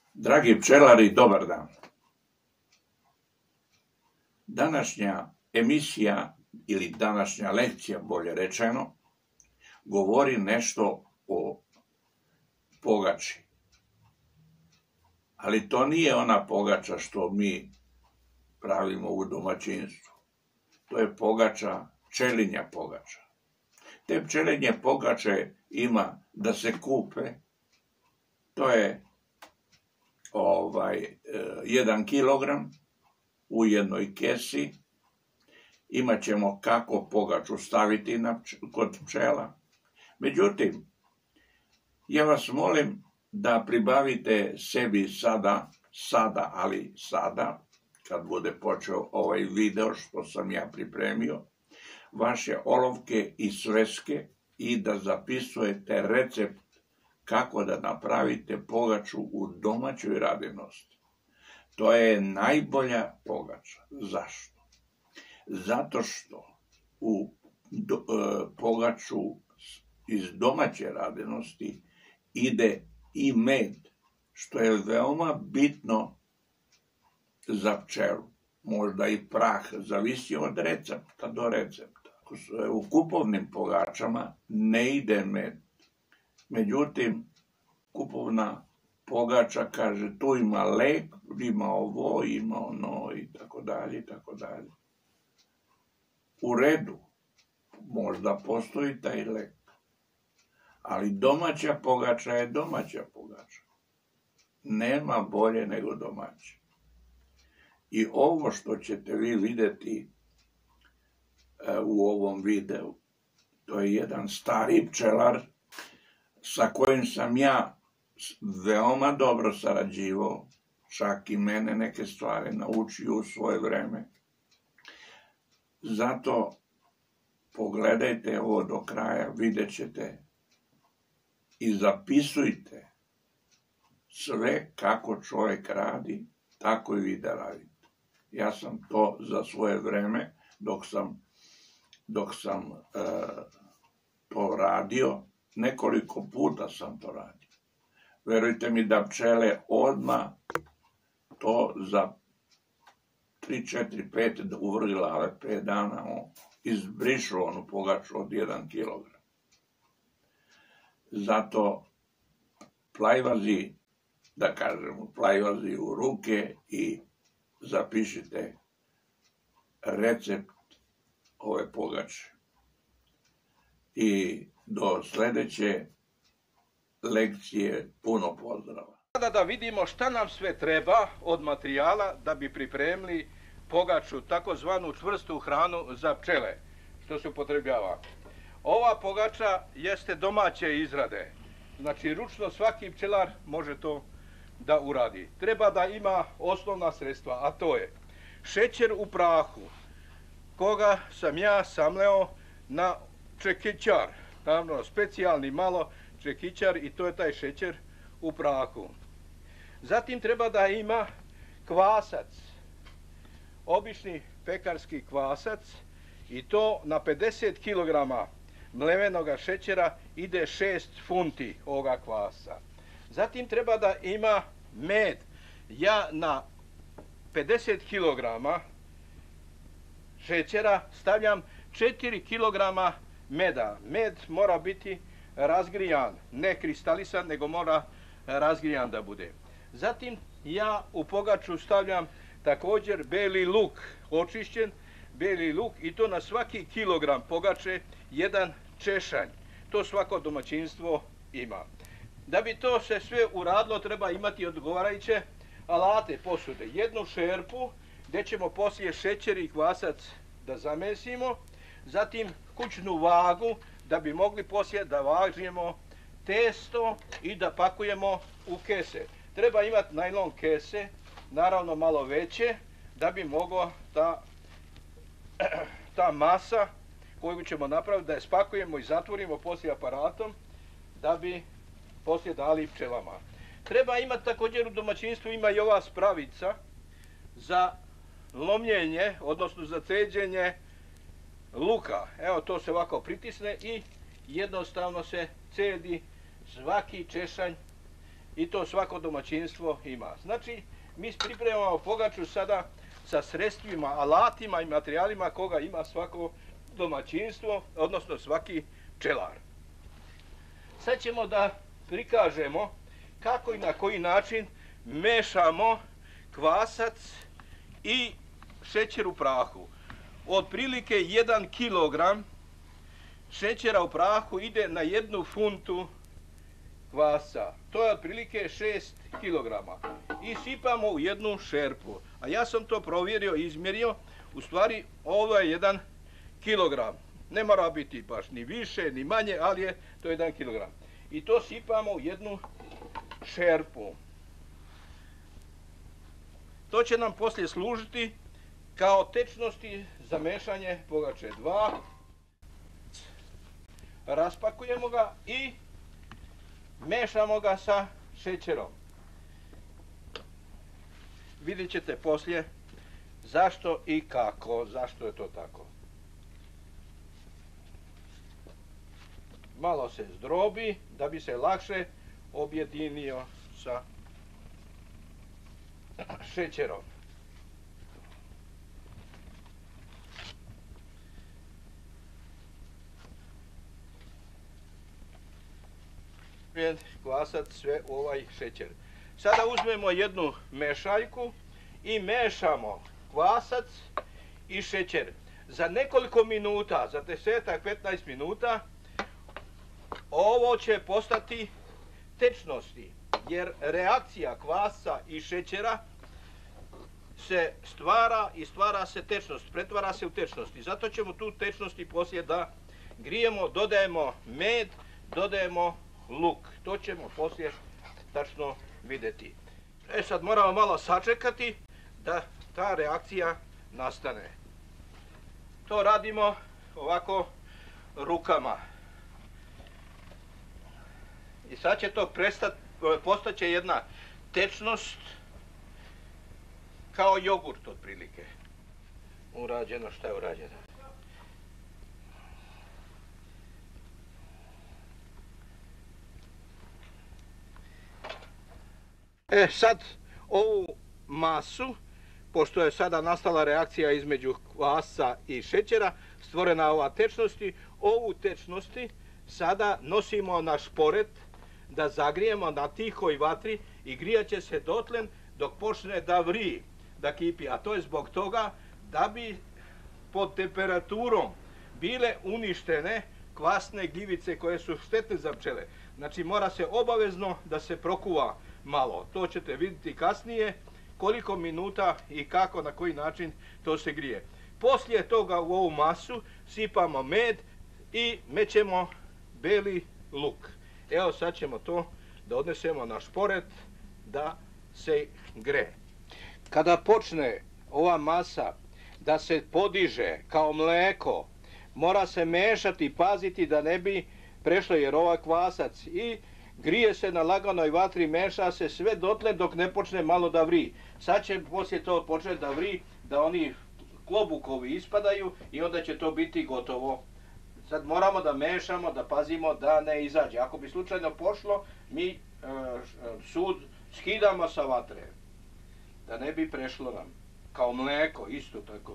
Dragi pčelari, dobar dan. Današnja emisija ili današnja lekcija, bolje rečeno, govori nešto o pogači. Ali to nije ona pogača što mi pravimo u domaćinstvu. To je pogača, pčelinja pogača. Te pčelinje pogače ima da se kupe. To je 1 kilogram u jednoj kesi. Imat ćemo kako pogaču staviti kod pčela. Međutim, ja vas molim da pribavite sebi sada, kad bude počeo ovaj video što sam ja pripremio, vaše olovke i sveske i da zapisujete recept kako da napravite pogaču u domaćoj radinosti. To je najbolja pogača. Zašto? Zato što u pogaču iz domaće radinosti ide i med, što je veoma bitno za pčelu. Možda i prah, zavisi od recepta do recepta. U kupovnim pogačama ne ide med. Međutim, kupovna pogača kaže tu ima lek, ima ovo, ima ono i tako dalje i tako dalje. U redu, možda postoji taj lek, ali domaća pogača je domaća pogača. Nema bolje nego domaća. I ovo što ćete vi vidjeti u ovom videu, to je jedan stari pčelar sa kojim sam ja veoma dobro sarađivao, čak i mene neke stvari naučio u svoje vreme. Zato pogledajte ovo do kraja, vidjet ćete i zapisujte sve kako čovjek radi, tako i vi da radite. Ja sam to za svoje vreme, dok sam to radio, nekoliko puta sam to radio. Verujte mi da pčele odmah to za 3, 4, 5 uvrila, ali 5 dana izbrišu onu pogaču od 1 kilogram. Zato plajvazi, da kažemo, plajvazi u ruke i zapišite recept ove pogače. I do sljedeće lekcije puno pozdrava. Sada da vidimo šta nam sve treba od materijala da bi pripremili pogaču, takozvanu čvrstu hranu za pčele, što se upotrebljava. Ova pogača jeste domaće izrade, znači ručno svaki pčelar može to da uradi. Treba da ima osnovna sredstva, a to je šećer u prahu, koga sam ja samleo na čekićar, naravno specijalni malo čekićar, i to je taj šećer u prahu. Zatim treba da ima kvasac, obični pekarski kvasac, i to na 50 kg mlevenog šećera ide 6 funti ovoga kvasa. Zatim treba da ima med. Ja na 50 kg šećera stavljam 4 kg meda. Med mora biti razgrijan, ne kristalisan, nego mora razgrijan da bude. Zatim ja u pogaču stavljam također beli luk, očišćen beli luk, i to na svaki kilogram pogače 1 češanj. To svako domaćinstvo ima. Da bi to se sve uradilo, treba imati odgovarajuće alate, posude. Jednu šerpu gdje ćemo poslije šećer i kvasac da zamesimo, zatim kućnu vagu da bi mogli poslije da važimo testo i da pakujemo u kese. Treba imati najlon kese, naravno malo veće, da bi mogla ta masa koju ćemo napraviti da je spakujemo i zatvorimo poslije aparatom da bi poslije dali pčelama. Treba imati također u domaćinstvu, ima i ova spravica za lomljenje, odnosno za ceđenje luka. Evo, to se ovako pritisne i jednostavno se cedi svaki češanj i to svako domaćinstvo ima. Znači, mi pripremamo pogaču sada sa sredstvima, alatima i materijalima koga ima svako domaćinstvo, odnosno svaki pčelar. Sad ćemo da prikažemo kako i na koji način mešamo kvasac i šećer u prahu. Otprilike 1 kg šećera u prahu ide na 1 funtu kvasa. To je otprilike 6 kg. I sipamo u jednu šerpu. A ja sam to provjerio i izmjerio. U stvari ovo je 1 kg. Ne mora biti baš ni više ni manje, ali je to 1 kg. I to sipamo u jednu šerpu. To će nam poslije služiti kao tečnosti za mešanje pogače 2. Raspakujemo ga i mešamo ga sa šećerom. Vidjet ćete poslije zašto i kako, zašto je to tako. Malo se zdrobi da bi se lakše objedinio sa šećerom. Kvasac sve u ovaj šećer. Sada uzmemo jednu mešaljku i mešamo kvasac i šećer. Za nekoliko minuta, za 10-15 minuta, ovo će postati tečnosti, jer reakcija kvasa i šećera se stvara i stvara se tečnost, pretvara se u tečnost. I zato ćemo tu tečnost i poslije da grijemo, dodajemo med, dodajemo luk. To ćemo poslije tačno vidjeti. Sad moramo malo sačekati da ta reakcija nastane. To radimo ovako rukama. I sad će to postaće jedna tečnost kao jogurt otprilike. Urađeno šta je urađeno. Sad ovu masu, pošto je sada nastala reakcija između kvasa i šećera, stvorena ova tečnosti, ovu tečnosti sada nosimo na šporet da zagrijemo na tihoj vatri i grijat će se dotlen dok počne da vri, da kipi. A to je zbog toga da bi pod temperaturom bile uništene kvasne gljivice koje su štetne za pčele. Znači mora se obavezno da se prokuva malo. To ćete vidjeti kasnije koliko minuta i kako, na koji način to se grije. Poslije toga u ovu masu sipamo med i mećemo beli luk. Evo sad ćemo to da odnesemo na šporet da se gre. Kada počne ova masa da se podiže kao mleko, mora se mešati i paziti da ne bi prešlo, jer ovaj kvasac i grije se na laganoj vatri, meša se sve dotle dok ne počne malo da vri. Sad će poslije to početi da vri, da oni klobukovi ispadaju i onda će to biti gotovo. Sad moramo da mešamo, da pazimo da ne izađe. Ako bi slučajno pošlo, mi sud skidamo sa vatre. Da ne bi prešlo nam. Kao mleko, isto tako.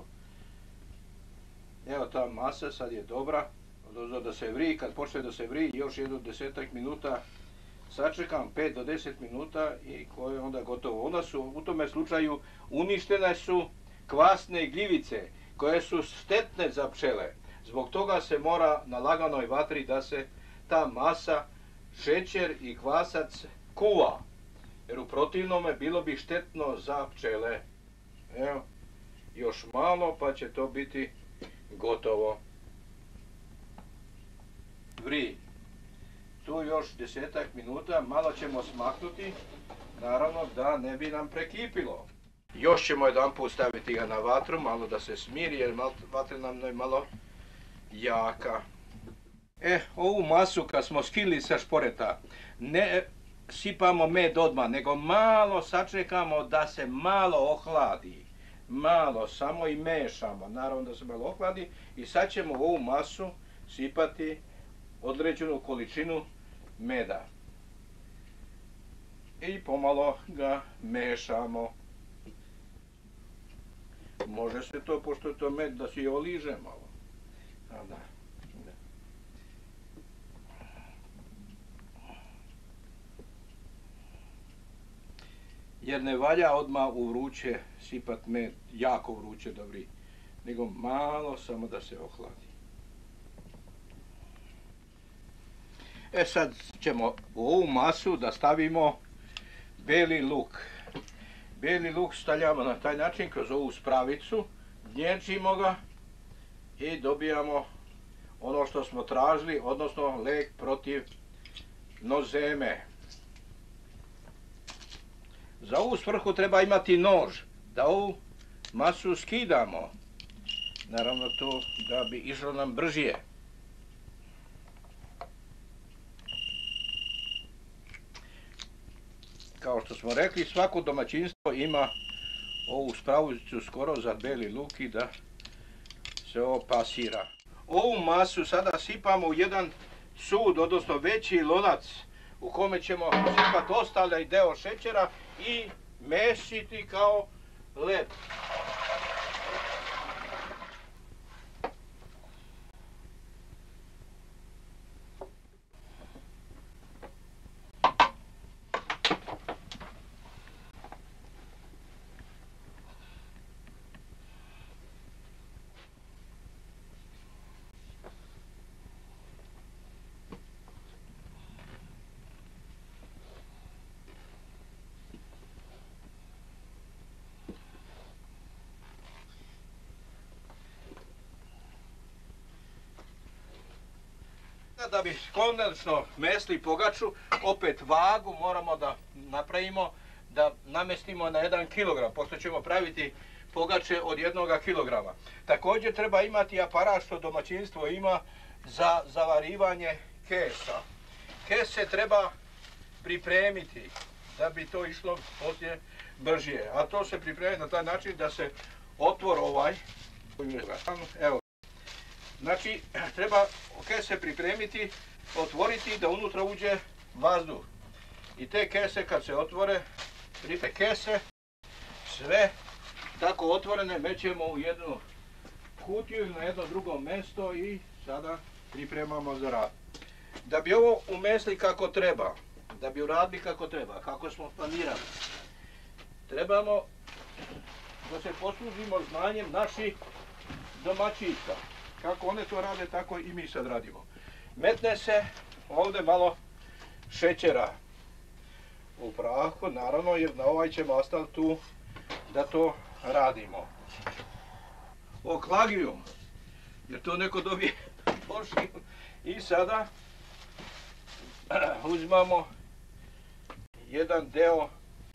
Evo ta masa sad je dobra. Da se vri, kad počne da se vri, još jedno 10 minuta sačekam, 5 do 10 minuta i koje je onda gotovo. Onda su u tome slučaju uništene su kvasne gljivice koje su štetne za pčele. Zbog toga se mora na laganoj vatri da se ta masa, šećer i kvasac kuva. Jer u protivnome bilo bi štetno za pčele. Evo, još malo pa će to biti gotovo. Vri. Tu još 10 minuta, malo ćemo smaknuti, naravno da ne bi nam prekipilo. Još ćemo jedan put staviti ga na vatru, malo da se smiri, jer vatra nam je malo jaka. Ovu masu kad smo skili sa šporeta, ne sipamo med odmah, nego malo sačekamo da se malo ohladi. Malo, samo i mešamo, naravno da se malo ohladi. I sad ćemo u ovu masu sipati određenu količinu meda. i pomalo ga mešamo. Može se to, pošto je to med, da se i oliže malo. Da. Jer ne valja odmah u vruće sipat med, jako vruće dobri, nego malo samo da se ohladi. Sad ćemo u ovu masu da stavimo beli luk. Beli luk stavljamo na taj način kroz ovu spravicu, gnječimo ga i dobijamo ono što smo tražili, odnosno lek protiv nozeme. Za ovu svrhu treba imati nož, da ovu masu skidamo. Naravno to da bi išlo nam bržije. Kao što smo rekli, svako domaćinstvo ima ovu spravicu skoro za beli luk i da se ovo pasira. Ovu masu sada sipamo u jedan sud, odnosno veći lonac u kome ćemo sipati ostali deo šećera i mešiti kao led. Da bi konačno mesli pogaču, opet vagu moramo da napravimo, da namestimo na 1 kg, pošto ćemo praviti pogače od 1 kg. Također treba imati aparat što domaćinstvo ima za zavarivanje kesa. Kese treba pripremiti da bi to išlo poslije bržije, a to se pripremi na taj način da se otvor ovaj, evo. Znači, treba kese pripremiti, otvoriti da unutra uđe vazduh. I te kese kad se otvore, kese, sve tako otvorene mećemo u jednu kutiju ili na jedno drugo mjesto i sada pripremamo za rad. Da bi ovo umesli kako treba, da bi uradili kako treba, kako smo planirali, trebamo da se poslužimo znanjem naših domaćica. Kako one to rade, tako i mi sad radimo. Metne se ovdje malo šećera u prahu, naravno, jer na ovaj ćemo ostati tu da to radimo. Oklagijom, jer to neko dobije pošlju. I sada uzmamo jedan deo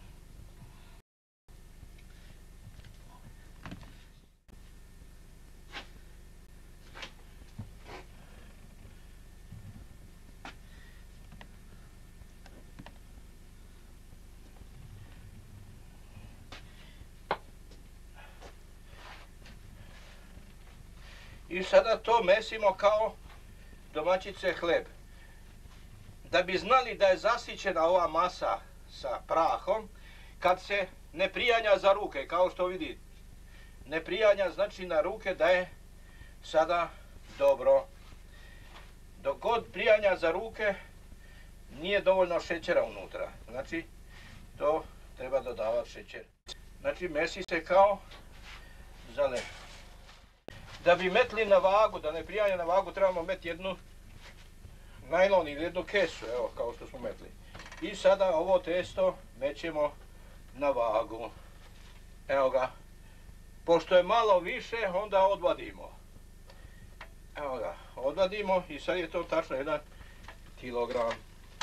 i sada to mesimo kao domaćice hleb. Da bi znali da je zasićena ova masa sa prahom, kad se ne prijanja za ruke, kao što vidite. Ne prijanja znači na ruke da je sada dobro. Dok god prijanja za ruke, nije dovoljno šećera unutra. Znači, to treba dodavati šećer. Znači, mesi se kao za led. Da bi metli na vagu, da ne prijanja na vagu, trebamo metli jednu najlon ili jednu kesu, evo, kao što smo metli. I sada ovo testo mećemo na vagu. Evo ga. Pošto je malo više, onda odvadimo. Evo ga, odvadimo i sad je to tačno 1 kilogram.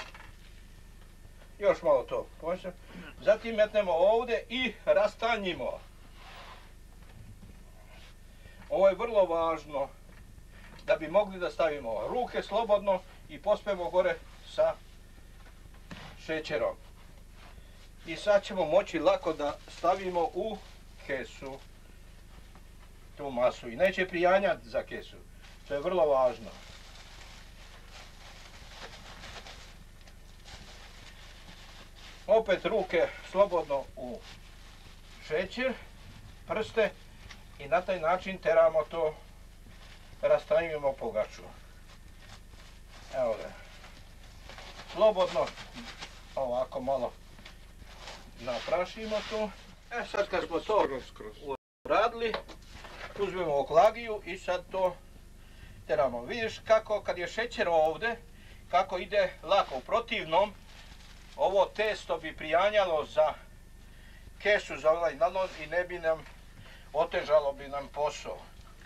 Još malo to. Zatim metnemo ovdje i rastanjimo. Ovo je vrlo važno da bi mogli da stavimo ruke slobodno i pospemo gore sa šećerom. I sad ćemo moći lako da stavimo u kesu tu masu i neće prijanjati za kesu. To je vrlo važno. Opet ruke slobodno u šećer, prste i na taj način teramo to, rastanjujemo pogaču. Evo ga. Slobodno ovako malo naprašimo tu. Sad kad smo to uradili, uzmemo oklagiju i sad to teramo. Vidiš kako kad je šećer ovdje, kako ide lako. U protivnom, ovo testo bi prijanjalo za kesu, za ovaj nalon i ne bi nam, otežalo bi nam posao.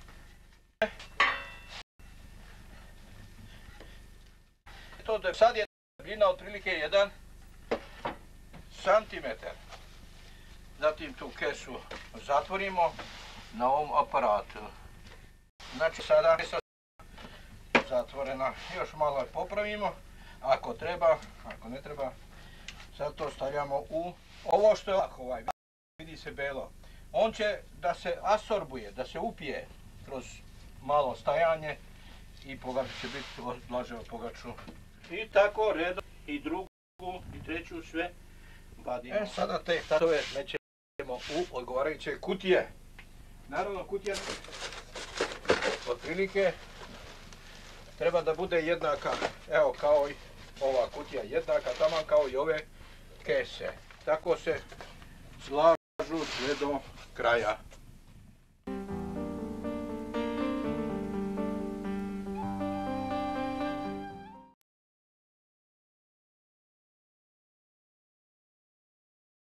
Sad je debljina otprilike 1 centimetar. Zatim tu kesu zatvorimo na ovom aparatu. Znači sada kesa zatvorena, još malo je popravimo, ako treba, ako ne treba, sad to stavljamo u ovo što je lako, vidi se belo. On će da se asorbuje, da se upije kroz malo stajanje i pogača će biti blaže od pogaču. I tako redom i drugu i treću sve vadimo. Sada te tatove mećemo u odgovarajuće kutije. Naravno kutija otprilike treba da bude jednaka, evo kao i ova kutija jednaka, taman kao i ove kese. Tako se slažu sve do kraja.